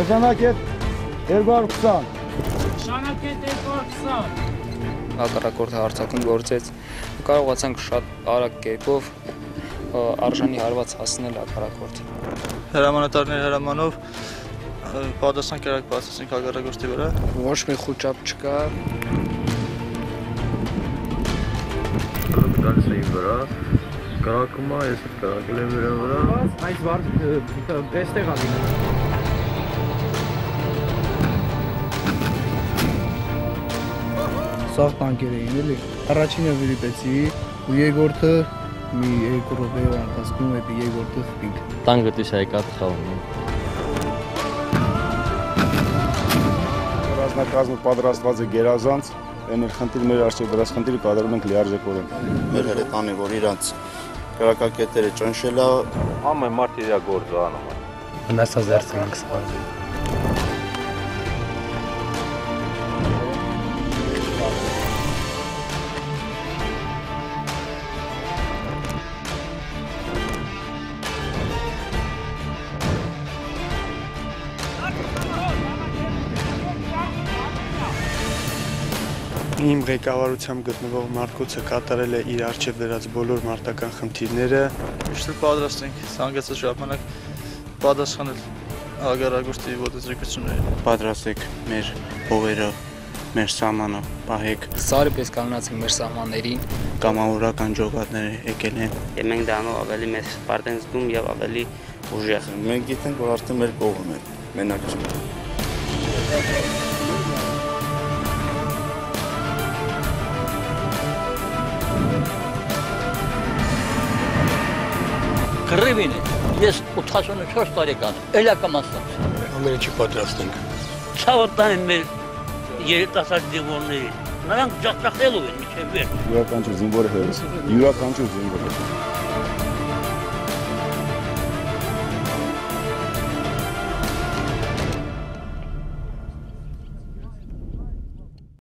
Նշանակետ 220 Նշանակետ 220 Հակառակորդը հարձակում գործեց կարողացանք շատ արագ կերպով արժանի հարված հասնել հակառակորդին Հրամանատարների հրամանով պատասխան կերակ բացեցինք հակառակորդի վրա Ոչ մի խուճապ չկա Գալիս էին վրա Կրակում է, ես կրակել եմ վրա Այս այստեղ ա լինում Սաղ տանկեր էին էլի Առաջինը վիրիպեցի ու երկրորդը մի երկու րոպեով ընթացքում հետո երկրորդը խփինք Տանկը դիշ եկած խաղում Ռազմակազմը պատրաստված է գերազանց Էն խնդիրներ արժե դրած խնդիրը կատարում ենք լիարժեքորեն Մեր հրետանի որ իրանց կրակակետերը ճնշել է Ամեն մարդ իր գործը անում է Վնասազերծ ենք սպառել Իմ ղեկավարությամբ գտնվող Մարկոցը կատարել է իր առջև վերած բոլոր մարտական խնդիրները Միշտ պատրաստ ենք ցանկացած ժամանակ պատասխանել հակառակորդի ոտեցրկություններին Պատրաստ եք մեր փողերը, մեր սահմանը պահեք Սարի պես կանոնացենք մեր սահմաններին Կամավորական ջոկատները եկել են Մենք դրանով ավելի մեծ պարտ ենք զգում եւ ավելի ուժեղ Մենք գիտենք որ արդեն մեր կողմն է մենակ չենք Կռիվին է, ես 84 տարեկան, էլակամ ասած Ամեն ինչի պատրաստ ենք Չավոտան են մեր երիտասարդ զինվորների Նրանք ջախջախելու են միջև վեր Յուրաքանչյուր զինվորը հերոս Յուրաքանչյուր զինվորը